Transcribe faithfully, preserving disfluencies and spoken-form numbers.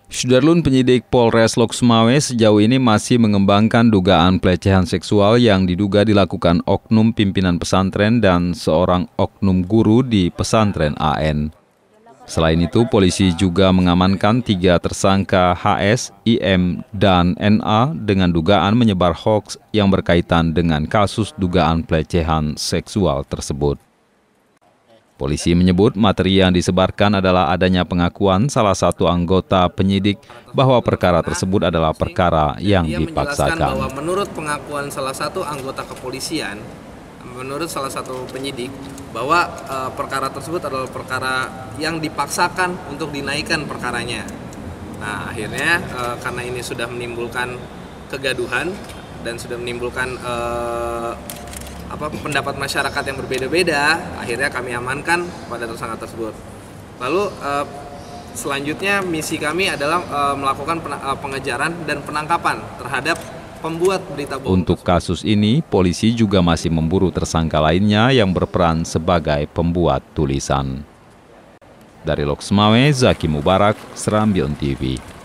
Sudarlun, penyidik Polres Lok Sumawe sejauh ini masih mengembangkan dugaan pelecehan seksual yang diduga dilakukan oknum pimpinan pesantren dan seorang oknum guru di pesantren A N. Selain itu, polisi juga mengamankan tiga tersangka H S, I M, dan N A dengan dugaan menyebar hoaks yang berkaitan dengan kasus dugaan pelecehan seksual tersebut. Polisi menyebut materi yang disebarkan adalah adanya pengakuan salah satu anggota penyidik bahwa perkara tersebut adalah perkara yang dipaksakan. Bahwa menurut pengakuan salah satu anggota kepolisian, menurut salah satu penyidik, bahwa e, perkara tersebut adalah perkara yang dipaksakan untuk dinaikkan perkaranya. Nah, akhirnya e, karena ini sudah menimbulkan kegaduhan dan sudah menimbulkan e, apa pendapat masyarakat yang berbeda-beda, akhirnya kami amankan pada tersangka tersebut. Lalu eh, selanjutnya misi kami adalah eh, melakukan eh, pengejaran dan penangkapan terhadap pembuat berita bohong. Untuk kasus ini, polisi juga masih memburu tersangka lainnya yang berperan sebagai pembuat tulisan. Dari Lok Sumawe, Zaki Mubarak, Serambi On T V.